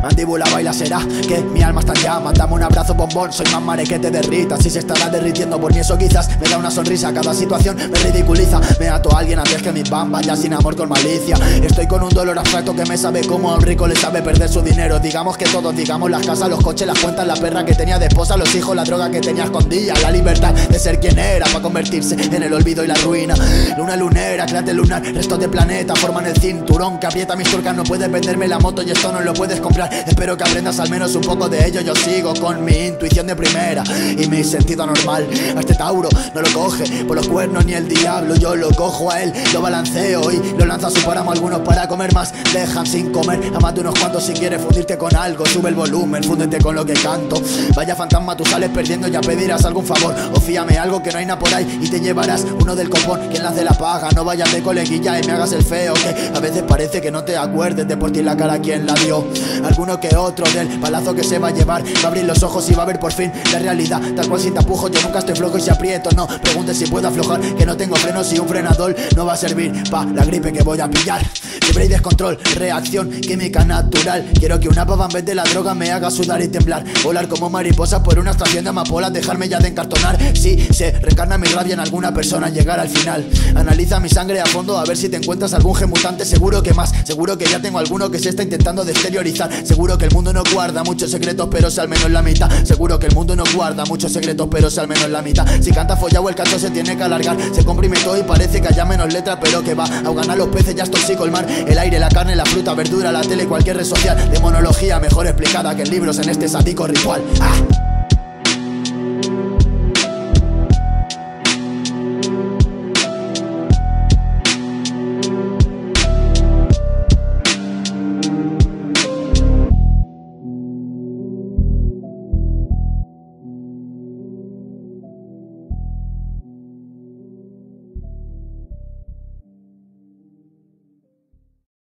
mandíbula baila será que mi alma está en llamas. Dame un abrazo bombón, soy más mare que te derrita. Si se estará derritiendo por mí eso quizás me da una sonrisa. Cada situación me ridiculiza, me ato a alguien antes que mi bamba, ya sin amor con malicia. Estoy con un dolor abstracto que me sabe como a un rico le sabe perder su dinero. Digamos que todos, digamos las casas, los coches, las cuentas, la perra que tenía de esposa, los hijos, la droga que tenía escondida, la libertad de ser quien era para convertirse en el olvido y la ruina. Luna lunera, cráter lunar, restos de planeta forman el cinturón que aprieta mis turcas. No puedes venderme la moto y esto no lo puedes comprar. Espero que aprendas al menos un poco de ello. Yo sigo con mi intuición de primera y mi sentido normal. A este Tauro no lo coge por los cuernos ni el diablo. Yo lo cojo a él, lo balanceo y lo lanzo a su páramo. Algunos para comer más dejan sin comer. Amate unos cuantos si quieres fundirte con algo. Sube el volumen, fúndete con lo que canto. Vaya fantasma, tú sales perdiendo, ya pedirás algún favor. O fíame algo que no hay nada por ahí y te llevarás uno del copón. Quien la hace la paga, no vayas de coleguilla y me hagas el feo, que a veces parece que no te acuerdes de por ti la cara quien la dio. Alguno que otro del palazo que se va a llevar va a abrir los ojos y va a ver por fin la realidad. Tal cual si te apujo, yo nunca estoy flojo y si aprieto no preguntes si puedo aflojar, que no tengo frenos y un frenador no va a servir pa' la gripe que voy a pillar. Fiebre y descontrol, reacción química natural. Quiero que una pava en vez de la droga me haga sudar y temblar. Volar como mariposa por una estación de amapolas, dejarme ya de encartonar. Si se reencarna mi rabia en alguna persona, llegar al final. Analiza mi sangre a fondo a ver si te encuentras algún gen mutante. Seguro que más, seguro que ya tengo alguno que se está intentando de exteriorizar. Seguro que el mundo no guarda muchos secretos, pero sé al menos la mitad. Seguro que el mundo no guarda muchos secretos, pero sé al menos la mitad. Si canta follado el cacho se tiene que alargar. Se comprime todo y parece que haya menos letra, pero que va ahogan a los peces, ya es tóxico el mar. El aire, la carne, la fruta, verdura, la tele, cualquier red social. Demonología mejor explicada que en libros en este sádico ritual.